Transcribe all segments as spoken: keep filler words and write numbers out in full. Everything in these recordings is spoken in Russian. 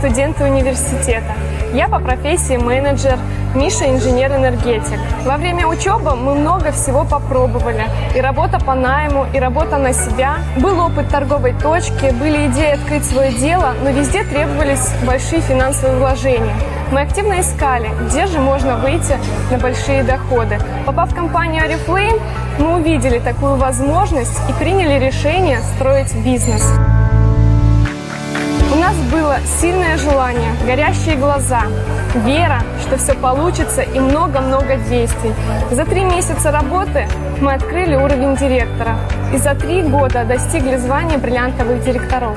студенты университета. Я по профессии менеджер, Миша инженер-энергетик. Во время учебы мы много всего попробовали. И работа по найму, и работа на себя. Был опыт торговой точки, были идеи открыть свое дело, но везде требовались большие финансовые вложения. Мы активно искали, где же можно выйти на большие доходы. Попав в компанию Oriflame, мы увидели такую возможность и приняли решение строить бизнес. У нас было сильное желание, горящие глаза, вера, что все получится и много-много действий. За три месяца работы мы открыли уровень директора и за три года достигли звания бриллиантовых директоров.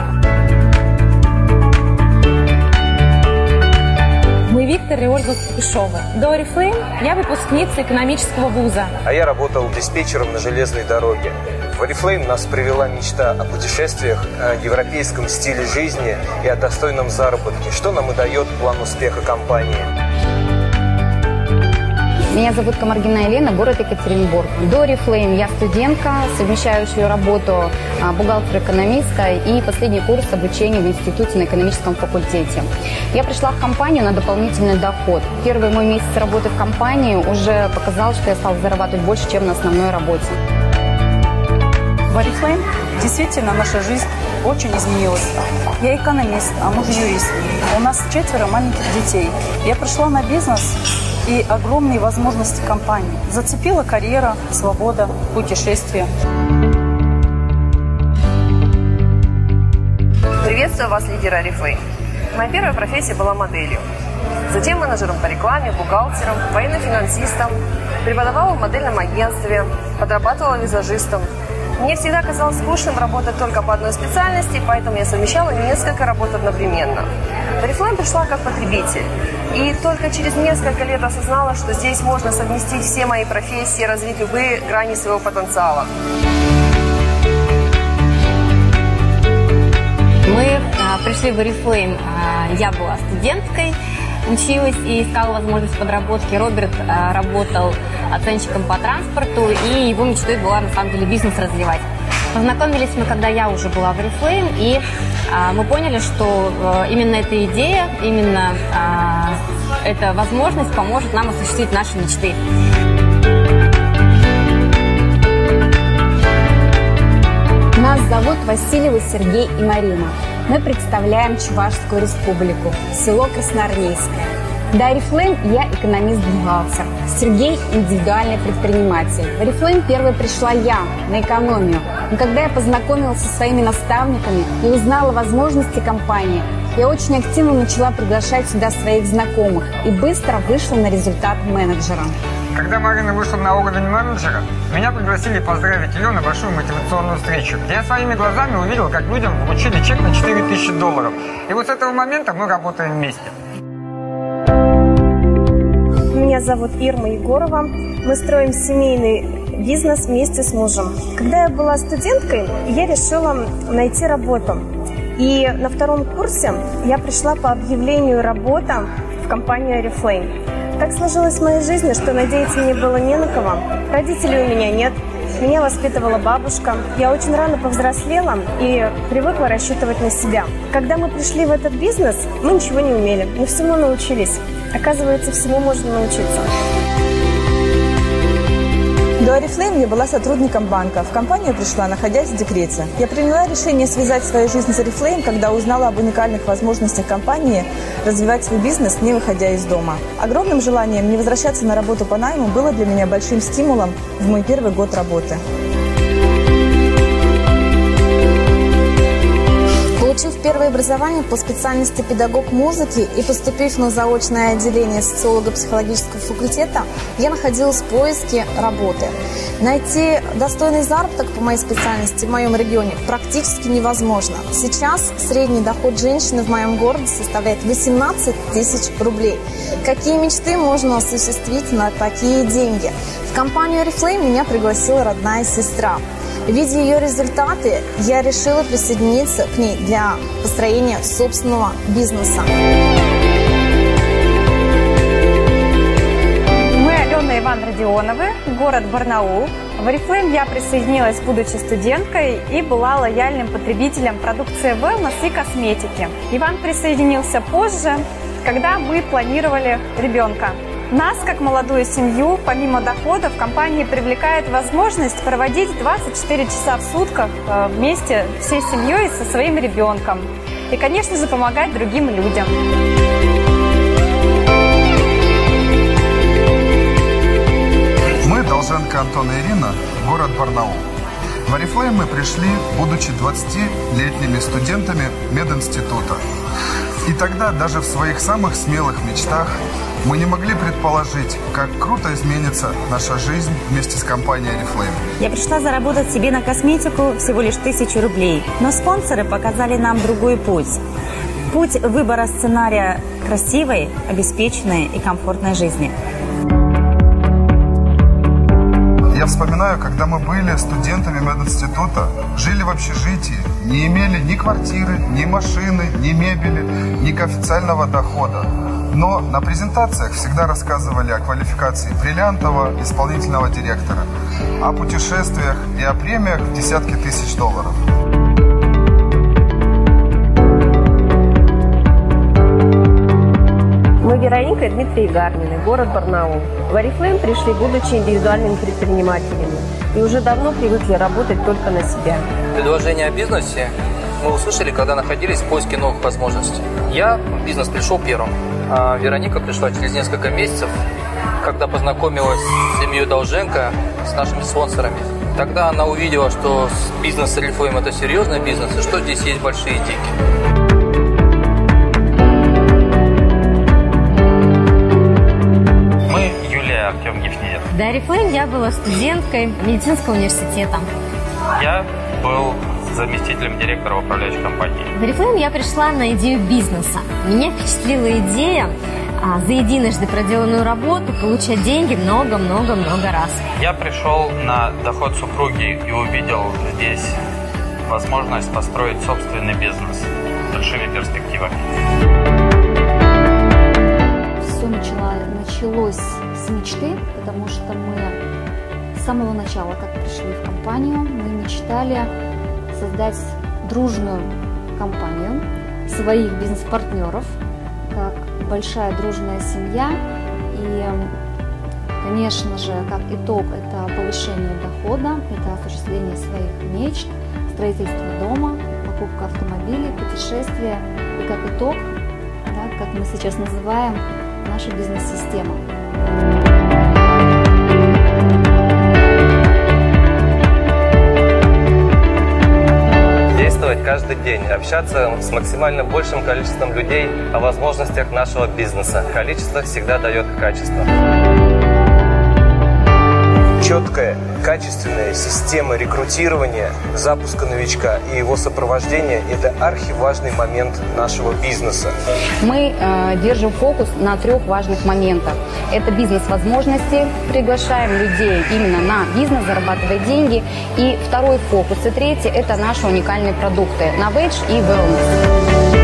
Мы Виктор и Ольга Купешовы. До Oriflame я выпускница экономического вуза. А я работал диспетчером на железной дороге. В Oriflame нас привела мечта о путешествиях, о европейском стиле жизни и о достойном заработке, что нам и дает план успеха компании. Меня зовут Камаргина Елена, город Екатеринбург. До Oriflame я студентка, совмещающая работу бухгалтер-экономистка и последний курс обучения в институте на экономическом факультете. Я пришла в компанию на дополнительный доход. Первый мой месяц работы в компании уже показал, что я стала зарабатывать больше, чем на основной работе. В Oriflame действительно наша жизнь очень изменилась. Я экономист, а муж юрист. У нас четверо маленьких детей. Я пришла на бизнес и огромные возможности компании. Зацепила карьера, свобода, путешествия. Приветствую вас, лидеры Oriflame. Моя первая профессия была моделью. Затем менеджером по рекламе, бухгалтером, военным финансистом, преподавала в модельном агентстве, подрабатывала визажистом. Мне всегда казалось скучным работать только по одной специальности, поэтому я совмещала несколько работ одновременно. В Oriflame пришла как потребитель. И только через несколько лет осознала, что здесь можно совместить все мои профессии, развить любые грани своего потенциала. Мы а, пришли в Oriflame, а, я была студенткой, училась и искала возможность подработки. Роберт а, работал оценщиком по транспорту, и его мечтой была на самом деле бизнес развивать. Познакомились мы, когда я уже была в Oriflame, и а, мы поняли, что а, именно эта идея, именно а, эта возможность поможет нам осуществить наши мечты. Нас зовут Васильевы Сергей и Марина. Мы представляем Чувашскую республику, село Красноармейское. До Oriflame я экономист-бухгалтер. Сергей – индивидуальный предприниматель. В Oriflame первой пришла я на экономию. Но когда я познакомилась со своими наставниками и узнала возможности компании, я очень активно начала приглашать сюда своих знакомых и быстро вышла на результат менеджера. Когда Марина вышла на уровень менеджера, меня пригласили поздравить ее на большую мотивационную встречу, где я своими глазами увидел, как людям вручили чек на четыре тысячи долларов. И вот с этого момента мы работаем вместе. Меня зовут Ирма Егорова. Мы строим семейный бизнес вместе с мужем. Когда я была студенткой, я решила найти работу. И на втором курсе я пришла по объявлению работы в компанию Oriflame. Так сложилось в моей жизни, что надеяться мне было не на кого. Родителей у меня нет. Меня воспитывала бабушка. Я очень рано повзрослела и привыкла рассчитывать на себя. Когда мы пришли в этот бизнес, мы ничего не умели, но всему научились. Оказывается, всему можно научиться. До Oriflame я была сотрудником банка. В компанию пришла, находясь в декрете. Я приняла решение связать свою жизнь с Oriflame, когда узнала об уникальных возможностях компании развивать свой бизнес, не выходя из дома. Огромным желанием не возвращаться на работу по найму было для меня большим стимулом в мой первый год работы. Получив первое образование по специальности педагог музыки и поступив на заочное отделение социолого-психологического факультета, я находилась в поиске работы. Найти достойный заработок по моей специальности в моем регионе практически невозможно. Сейчас средний доход женщины в моем городе составляет восемнадцать тысяч рублей. Какие мечты можно осуществить на такие деньги? В компанию Oriflame меня пригласила родная сестра. Видя ее результаты, я решила присоединиться к ней для построения собственного бизнеса. Мы Алена и Иван Родионовы, город Барнаул. В Oriflame я присоединилась, будучи студенткой, и была лояльным потребителем продукции wellness и косметики. Иван присоединился позже, когда мы планировали ребенка. Нас, как молодую семью, помимо доходов, компания привлекает возможность проводить двадцать четыре часа в сутках вместе всей семьей со своим ребенком. И, конечно же, помогать другим людям. Мы, Долженко Антон и Ирина, город Барнаул. В Oriflame мы пришли, будучи двадцатилетними студентами мединститута. И тогда даже в своих самых смелых мечтах мы не могли предположить, как круто изменится наша жизнь вместе с компанией Oriflame. Я пришла заработать себе на косметику всего лишь тысячу рублей, но спонсоры показали нам другой путь. Путь выбора сценария красивой, обеспеченной и комфортной жизни. Я вспоминаю, когда мы были студентами мединститута, жили в общежитии, не имели ни квартиры, ни машины, ни мебели, ни официального дохода. Но на презентациях всегда рассказывали о квалификации бриллиантового исполнительного директора, о путешествиях и о премиях в десятки тысяч долларов. Мы Вероника и Дмитрий Гарнины, город Барнаул. В Oriflame пришли, будучи индивидуальными предпринимателями, и уже давно привыкли работать только на себя. Предложение о бизнесе мы услышали, когда находились в поиске новых возможностей. Я в бизнес пришел первым, а Вероника пришла через несколько месяцев, когда познакомилась с семьей Долженко, с нашими спонсорами. Тогда она увидела, что бизнес Oriflame – это серьезный бизнес, и что здесь есть большие деньги. Артем Гефнеев. До Oriflame я была студенткой медицинского университета. Я был заместителем директора управляющей компании. В Oriflame я пришла на идею бизнеса. Меня впечатлила идея а, за единожды проделанную работу получать деньги много-много-много раз. Я пришел на доход супруги и увидел здесь возможность построить собственный бизнес с большими перспективами. Все начало, началось с мечты, потому что мы с самого начала, как пришли в компанию, мы мечтали создать дружную компанию, своих бизнес-партнеров, как большая дружная семья. И, конечно же, как итог, это повышение дохода, это осуществление своих мечт, строительство дома, покупка автомобилей, путешествия и как итог, да, как мы сейчас называем, наша бизнес-система. Действовать каждый день, общаться с максимально большим количеством людей о возможностях нашего бизнеса. Количество всегда дает качество. Четкая, качественная система рекрутирования, запуска новичка и его сопровождения – это архиважный момент нашего бизнеса. Мы э, держим фокус на трех важных моментах. Это бизнес-возможности, приглашаем людей именно на бизнес, зарабатывать деньги. И второй фокус, и третий – это наши уникальные продукты – Novage и Wellness.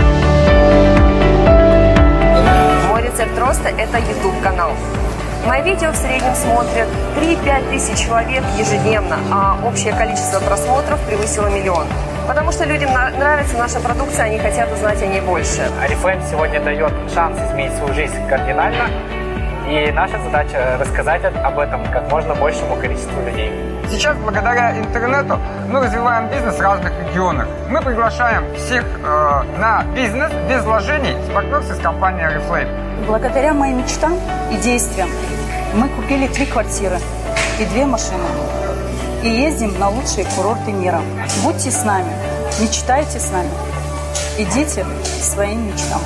Мой рецепт роста – это YouTube-канал. Мои видео в среднем смотрят три-пять тысяч человек ежедневно, а общее количество просмотров превысило миллион. Потому что людям нравится наша продукция, они хотят узнать о ней больше. Oriflame сегодня дает шанс изменить свою жизнь кардинально, и наша задача рассказать об этом как можно большему количеству людей. Сейчас, благодаря интернету, мы развиваем бизнес в разных регионах. Мы приглашаем всех э, на бизнес без вложений с партнерством с компанией Oriflame. Благодаря моим мечтам и действиям мы купили три квартиры и две машины. И ездим на лучшие курорты мира. Будьте с нами, мечтайте с нами, идите к своим мечтам.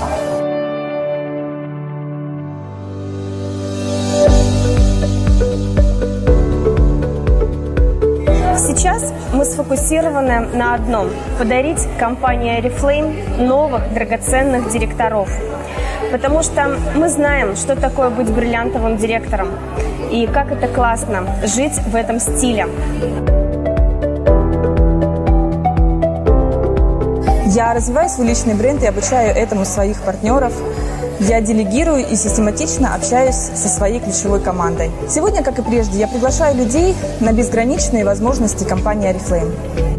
Сейчас мы сфокусированы на одном – подарить компании Oriflame новых драгоценных директоров. Потому что мы знаем, что такое быть бриллиантовым директором и как это классно жить в этом стиле. Я развиваю свой личный бренд и обучаю этому своих партнеров. Я делегирую и систематично общаюсь со своей ключевой командой. Сегодня, как и прежде, я приглашаю людей на безграничные возможности компании Oriflame.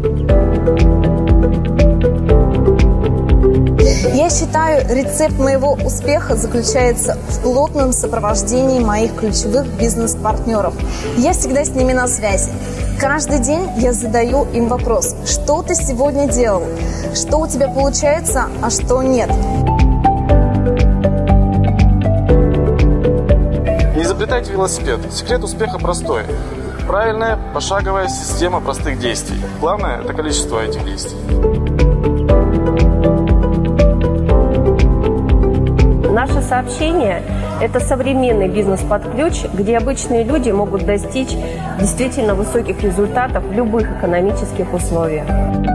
Я считаю, рецепт моего успеха заключается в плотном сопровождении моих ключевых бизнес-партнеров. Я всегда с ними на связи. Каждый день я задаю им вопрос: что ты сегодня делал, что у тебя получается, а что нет. Не изобретайте велосипед. Секрет успеха простой. Правильная пошаговая система простых действий. Главное – это количество этих действий. Наше сообщение – это современный бизнес под ключ, где обычные люди могут достичь действительно высоких результатов в любых экономических условиях.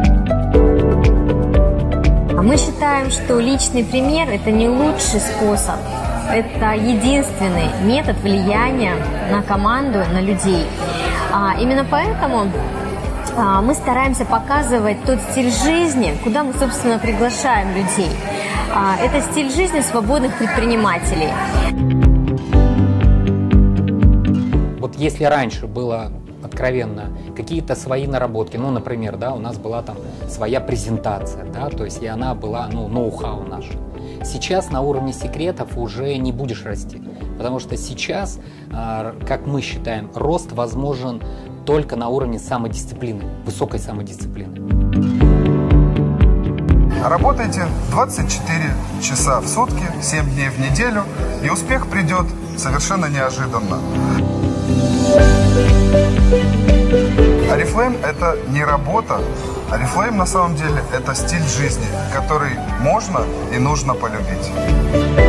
Мы считаем, что личный пример – это не лучший способ, это единственный метод влияния на команду, на людей. А именно поэтому а, мы стараемся показывать тот стиль жизни, куда мы, собственно, приглашаем людей. А, это стиль жизни свободных предпринимателей. Вот если раньше было откровенно какие-то свои наработки, ну, например, да, у нас была там своя презентация, да, то есть и она была, ну, ноу-хау наш. Сейчас на уровне секретов уже не будешь расти, потому что сейчас, как мы считаем, рост возможен только на уровне самодисциплины, высокой самодисциплины. Работайте двадцать четыре часа в сутки, семь дней в неделю, и успех придет совершенно неожиданно. Oriflame – это не работа. Oriflame на самом деле это стиль жизни, который можно и нужно полюбить.